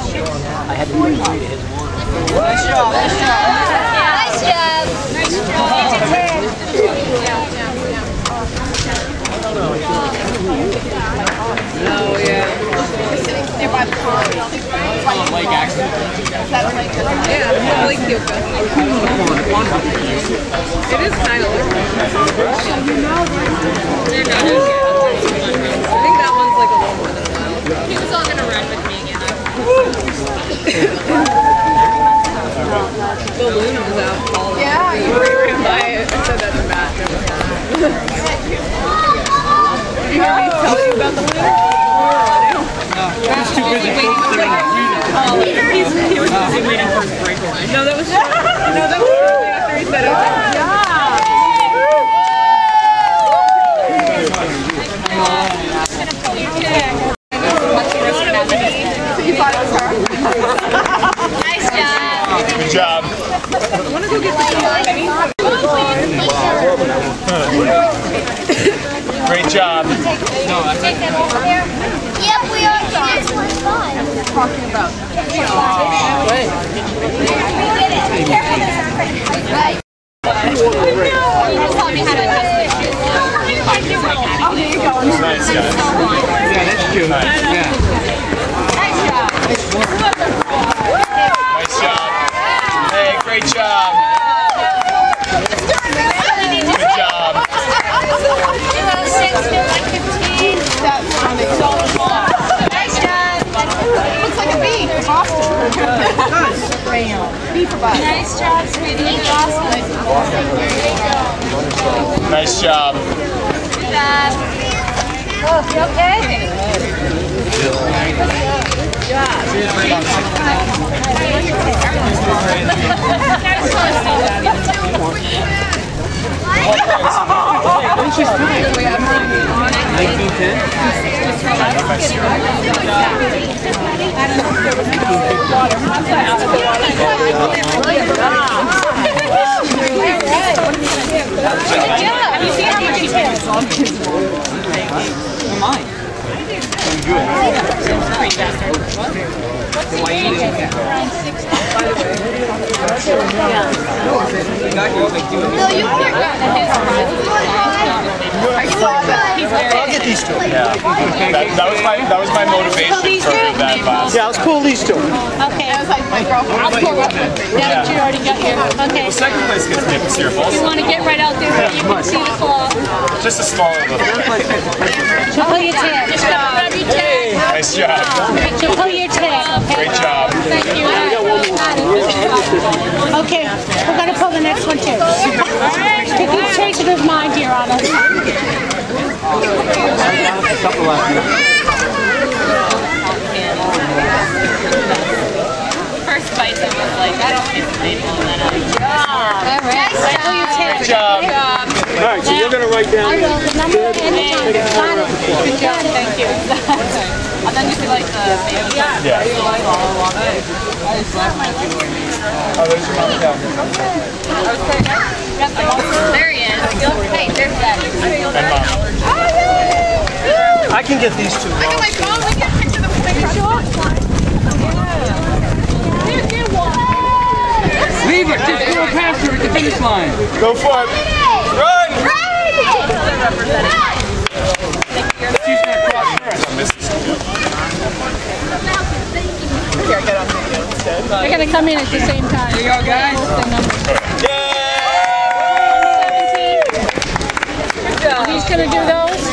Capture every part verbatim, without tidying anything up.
I had to do three to his one. Nice job, nice job. Nice job. Nice job. Oh, yeah. They're by the pond. Oh, Lake accident. That's like, yeah, Lake Kyoka. It is kind of like I think that one's like a little more than a mile. He was all going to run with me again. The Luna was out. Yeah, you were right by it. I said that to Matt. You hear me tell you about the Luna? He's too busy focusing on the He's, he was just waiting for his breakaway. No, that was no, that was shortly after he said it. Yeah. You thought it was her? Nice job. Good job. I want to go get the dog. Great job. Yep, we are. This one's fun. Talking about. Right. Just tell me how to adjust the shoes. Oh, there you go. Nice, guys. Yeah, that's cute. Nice. Yeah. Nice job. Nice job. Hey, great job. Good job. six to one fifteen. That's funny. Nice job. Looks like a bee. Boston. Bee for Boston. Nice job, sweetie. Awesome. Nice job. Good job. You okay? nineteen ten? Have you seen how much he takes? Come on. Good. Why you didn't get No, you I'll get these two. Yeah. That, that was my that was my motivation for that class. Yeah, let's pull these two. Okay. That was like my girlfriend. I'll pull up. Now that you already got here. Okay. The second place gets taken serious. You want to get right out there so you can see the claw. Just a smaller little. So pull your tail. Just grab your tail. Nice job. So pull your tail. Okay. Great job. Thank you. Okay. We're going to pull the next one too. Keep chasing his mind here on us. a couple left here? First bite that was like, I don't anticipate pulling that out. All right. So pull your tail. Good job. All right, so you're going to write down. I will. The number and the time. Got it. Good job, thank you. And then you could like the baby. Yeah. Oh, there's your mom down here. There he is. Hey, there's Daddy. And mom. I can get these two. I got my phone. We get a picture of the Leave it! Just go past her at the finish line. Go for it. Run! She's going to cross first. Here, I get on video instead. They're going to come in at the same time. Here you go, guys. Yay! He's going to do those?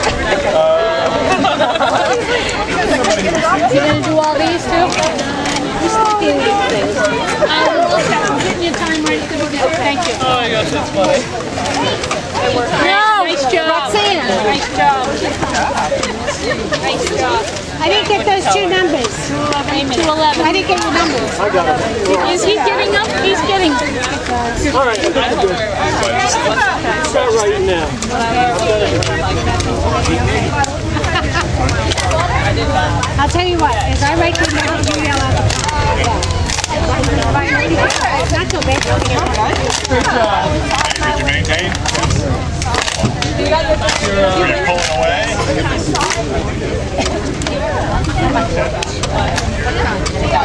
You're going to do all these too? I'm getting your time ready to do that. Thank you. Oh my gosh, that's funny. No! Nice job. Roxanne. Nice job. Nice job. I didn't get those two numbers. two eleven. I didn't get your numbers. I got it. Is he getting up? He's getting up. All right, I got it. Start writing now. I'll tell you what, as I write your numbers, you yell out. It's not so bad. Good job. Did you maintain? Are you pulling away?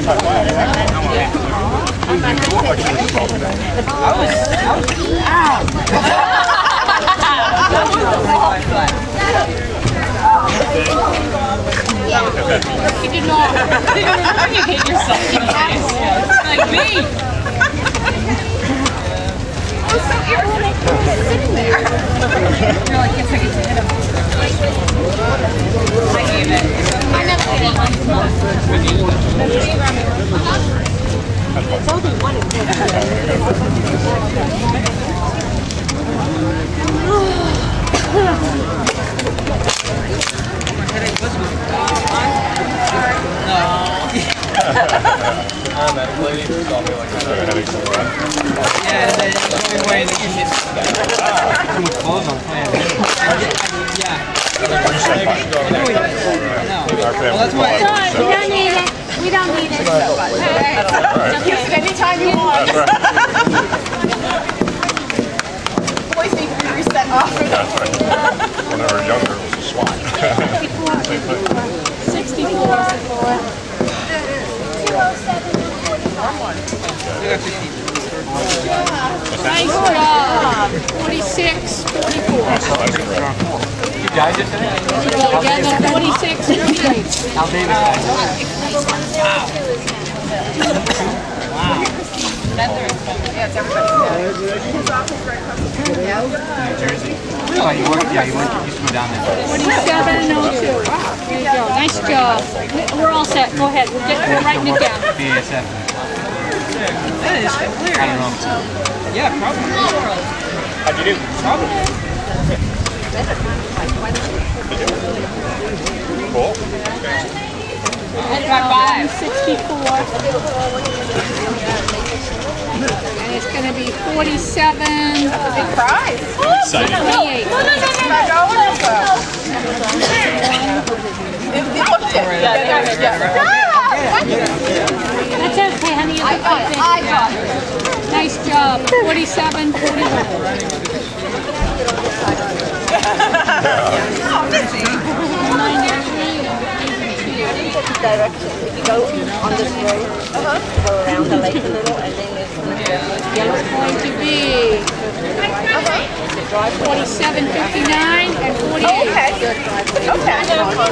You did not. You hit yourself in the face. Like me. I was so irritated sitting there. You're like, yes, I get to hit him. I gave it. I never did it. It's only one of Yeah, the only way that you hit too much clothes on playing. Yeah. Well, that's why. We don't need it. We don't need it. Use it anytime you want. Boys need to be reset off. When I was younger, it was a swat. sixty-four. Nice job. forty-six, forty-four. You guys just did it? Together, forty-six, forty-eight. Al Davis guys. Yeah, it's everybody's His office right across the street. New Jersey. Really? You worked? Yeah, you went. You used to go down there. forty-seven oh two. There you go. Nice job. We're all set. Go ahead. We're, getting, we're writing it down. B A S F. That is clear. I don't know. Yeah, probably. How'd you do? Probably. Cool. Five. sixty-four. And it's going to be forty-seven. Big prize. Exciting. twenty-eight. Five dollars. It looked it. That's okay, honey. I got it. I got it. Nice job. forty-seven, forty-one. Direction. If you go on this road, uh-huh. go around the lake a little, and then there's It's going to be forty-seven, fifty-nine, and forty-eight. Okay. Okay.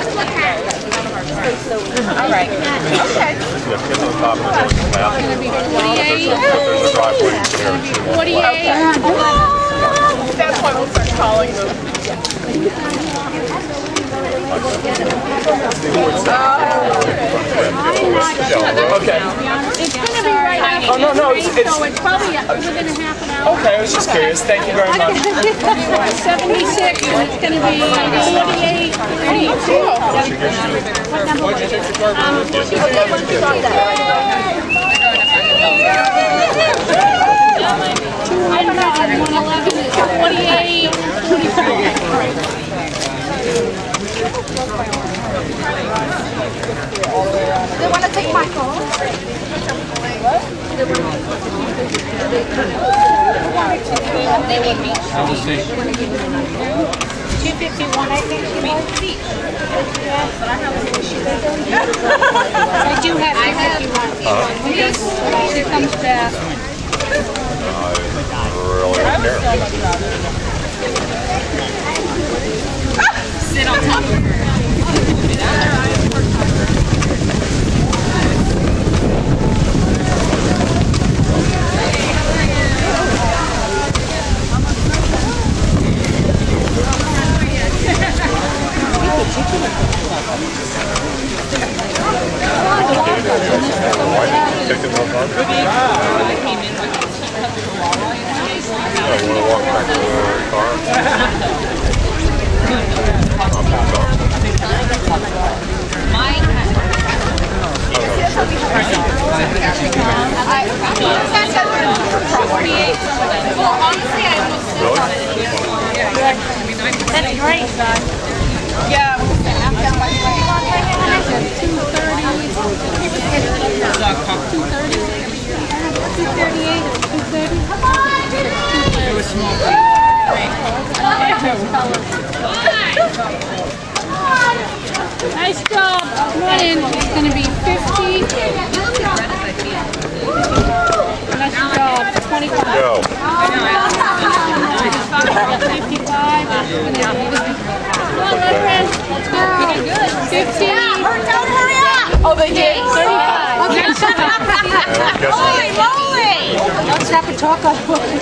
All right. Okay. Get on top of the It's going to be forty-eight, the driveway here. forty-eight, That's why we'll start calling them. Okay. It's going to be right after. Oh, no, no, it's- it's- So it's probably within a half an hour. Okay, I was just curious. Thank you very much. seventy-six, and it's going to be forty-eight, thirty-two. What number was it? Um, two hundred, one eleven is forty-eight, twenty-four. They want to take my phone? two fifty-one, I think she was. I do have two fifty-one. When she comes back. Really don't care. Sit on top of her. Taking those on? I want to walk back to the car. That's great. Yeah. two thirty. two thirty. two thirty-eight or two thirty. It was small. Nice job. Come on in. It's going to be fifty. fifty-five. Come on, Leopard. Let's go. fifty. Don't hurry up! Oh, they did. thirty-five. Holy moly! Let's have a talk.